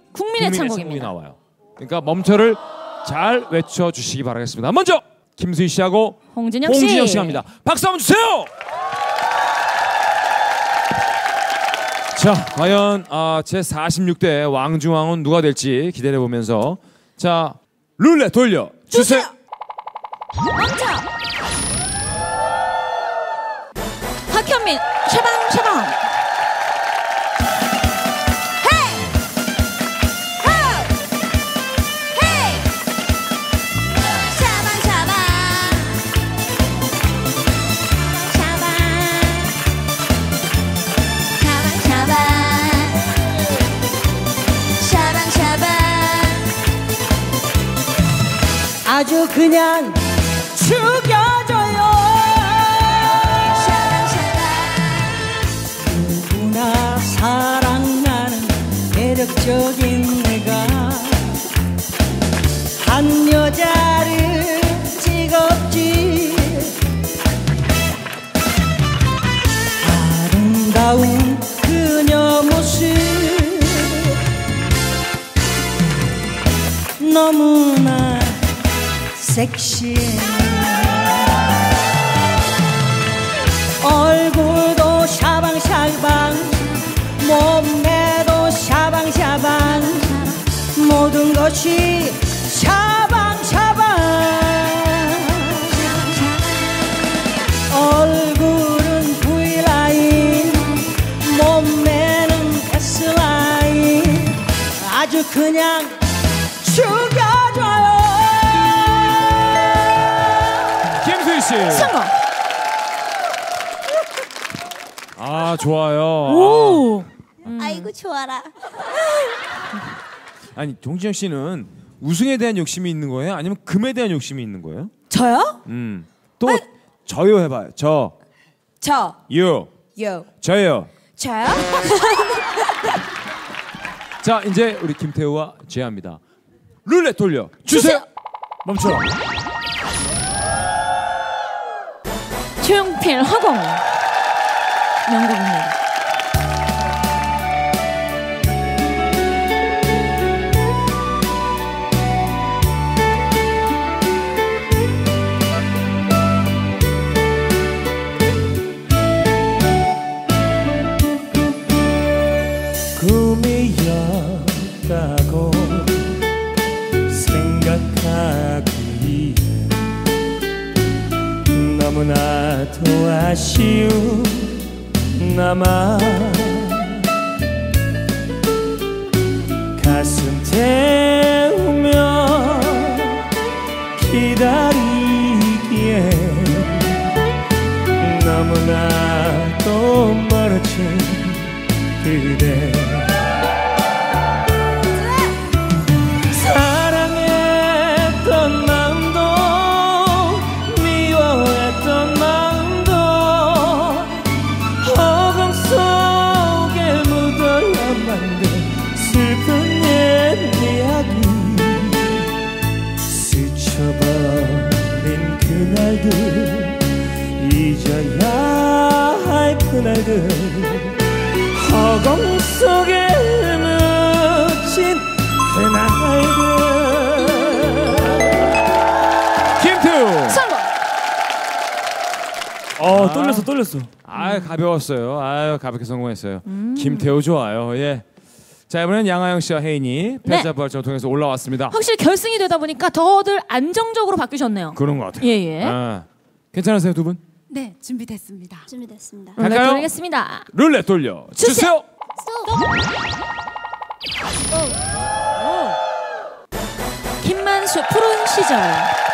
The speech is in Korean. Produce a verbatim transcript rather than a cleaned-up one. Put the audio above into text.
국민의, 국민의 창곡이 나와요. 그러니까 멈춰를 잘 외쳐주시기 바라겠습니다. 먼저 김수희 씨하고 홍진영 씨. 홍진영 씨가 합니다. 박수 한번 주세요. 자, 과연 아, 제사십육 대 왕중왕은 누가 될지 기대해 보면서 자, 룰렛 돌려 주세요. 멈춰. 박현민 샤방 샤방. 헤이 호 헤이 샤방 샤방 샤방 샤방 샤방 샤방 아주 그냥 죽여줘요. 누구나 사랑나는 매력적인 내가 한 여자를 찍었지. 아름다운 그녀 모습 너무나 섹시해. 얼굴도 샤방샤방 몸매도 샤방샤방 모든 것이 샤방샤방. 얼굴은 V라인 몸매는 S라인 아주 그냥 죽여줘요. 김수희 씨 성공. 아 좋아요. 오. 음. 아이고 좋아라. 아니 홍진영 씨는 우승에 대한 욕심이 있는 거예요? 아니면 금에 대한 욕심이 있는 거예요? 저요? 음. 또 아니, 저요 해봐요. 저. 저. 요. 요. 저요. 저요? 자 이제 우리 김태우와 제아입니다. 룰렛 돌려 주세요. 주세요. 멈춰. 조용필 화공. 명곡입니다. 꿈이었다고 생각하기에 너무나도 아쉬운 나만 가슴 태우며 기다리기에 너무나도 멀어진 그대 사랑했던 마음도 미워했던 마음도 허공 속에 묻어야 만든 슬픈 옛 이야기 스쳐버린 그날들 잊어야 할 그날들 허공 속에 묻힌 그날들. 김태우 성공. 어 떨렸어 떨렸어. 아 가벼웠어요. 아유 가볍게 성공했어요. 음. 김태우 좋아요. 예. 자 이번엔 양하영 씨와 혜인이 패자 부활전을 통해서 올라왔습니다. 확실히 결승이 되다 보니까 더들 안정적으로 바뀌셨네요. 그런 것 같아요. 예예. 아, 괜찮으세요 두 분? 네 준비됐습니다. 준비됐습니다. 룰렛 갈까요? 돌리겠습니다. 룰렛 돌려 주세요. 주세요. 김만수 푸른 시절.